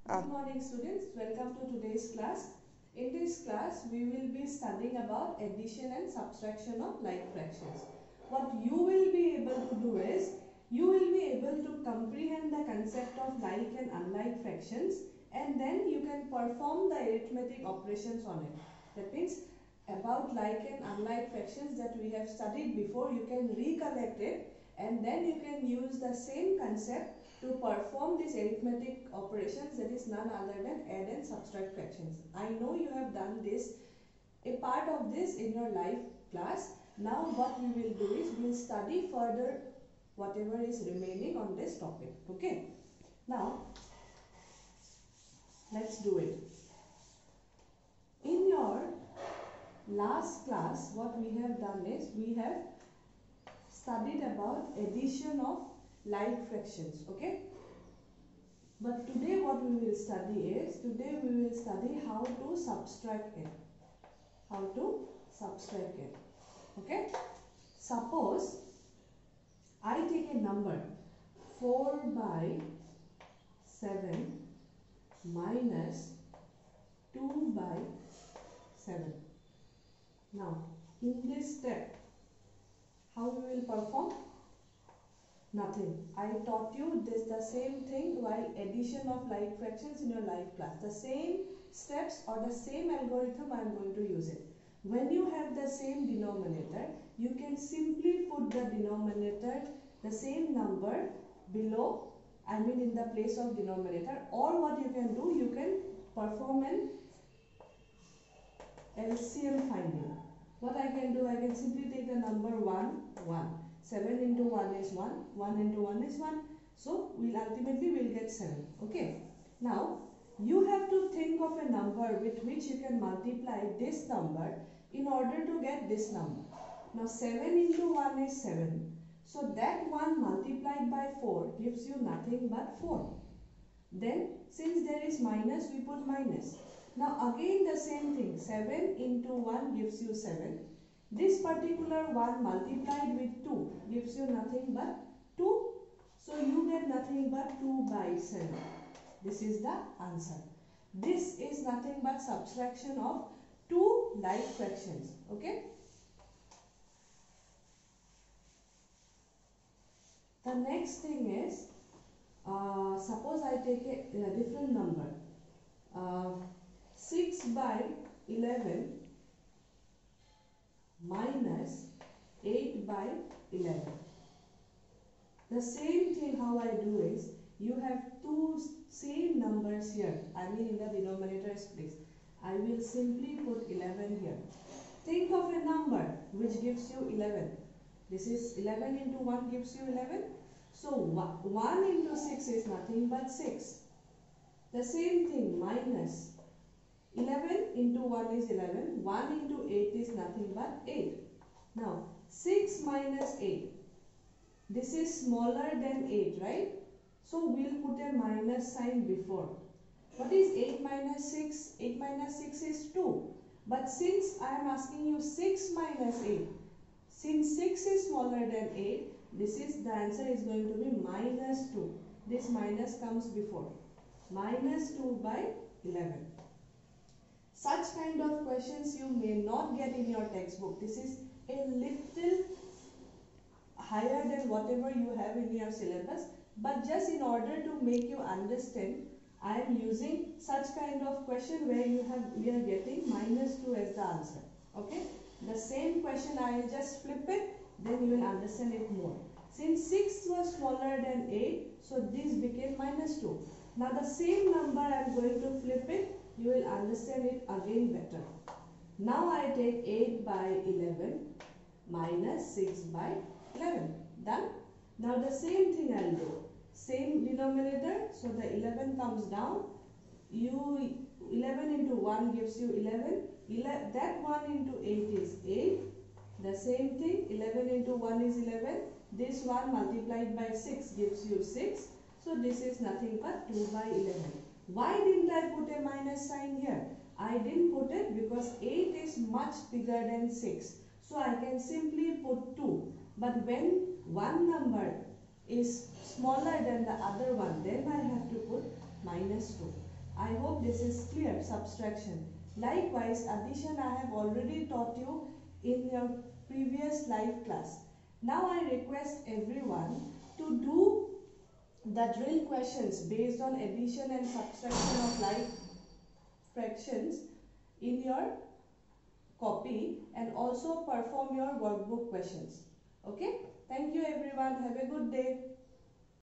Good morning students, welcome to today's class. In this class, we will be studying about addition and subtraction of like fractions. What you will be able to do is, you will be able to comprehend the concept of like and unlike fractions, and then you can perform the arithmetic operations on it. That means about like and unlike fractions that we have studied before, you can recollect it, and then you can use the same concept to perform these arithmetic operations, that is none other than add and subtract fractions. I know you have done this, a part of this in your life class. Now what we will do is, we will study further whatever is remaining on this topic. Okay. Now let's do it. In your last class, what we have done is, we have studied about addition of like fractions. Okay, but today what we will study is, how to subtract it. Okay, suppose I take a number 4 by 7 minus 2 by 7. Now in this step, how we will perform? Nothing. I taught you this, the same thing while addition of like fractions in your life class. The same steps or the same algorithm I am going to use it. When you have the same denominator, you can simply put the denominator, the same number below, I mean in the place of denominator, or what you can do, you can perform an LCM finding. What I can do, I can simply take the number 1, 1. 7 into 1 is 1, 1 into 1 is 1, so ultimately we'll get 7. Okay. Now you have to think of a number with which you can multiply this number in order to get this number. Now 7 into 1 is 7, so that 1 multiplied by 4 gives you nothing but 4. Then since there is minus, we put minus. Now again the same thing, 7 into 1 gives you 7. This particular 1 multiplied with 2 gives you nothing but 2. So you get nothing but 2 by 7. This is the answer. This is nothing but subtraction of two like fractions. Okay. The next thing is, suppose I take a different number. 6 by 11 minus 8 by 11. The same thing how I do is, you have two same numbers here, I mean in the denominator's place. I will simply put 11 here. Think of a number which gives you 11. This is 11 into 1 gives you 11. So 1 into 6 is nothing but 6. The same thing, minus 11 into 1 is 11. 1 into 8 is nothing but 8. Now 6 minus 8. This is smaller than 8, right? So we'll put a minus sign before. What is 8 minus 6? 8 minus 6 is 2. But since I am asking you 6 minus 8, since 6 is smaller than 8, the answer is going to be minus 2. This minus comes before. Minus 2 by 11. Such kind of questions you may not get in your textbook. This is a little higher than whatever you have in your syllabus, but just in order to make you understand, I am using such kind of question where we are getting minus 2 as the answer. Okay. The same question I will just flip it, then you will understand it more. Since 6 was smaller than 8, so this became minus 2. Now the same number I am going to flip it, you will understand it again better. Now I take 8 by 11 minus 6 by 11. Done. Now the same thing I will do. Same denominator, so the 11 comes down. 11 into 1 gives you 11. That 1 into 8 is 8. The same thing, 11 into 1 is 11. This 1 multiplied by 6 gives you 6. So this is nothing but 2 by 11. Why didn't I put a minus sign here? I didn't put it because 8 is much bigger than 6. So I can simply put 2. But when one number is smaller than the other one, then I have to put minus 2. I hope this is clear. Subtraction. Likewise, addition I have already taught you in your previous live class. Now I request everyone to do the drill questions based on addition and subtraction of like fractions in your copy and also perform your workbook questions. Okay? Thank you everyone. Have a good day.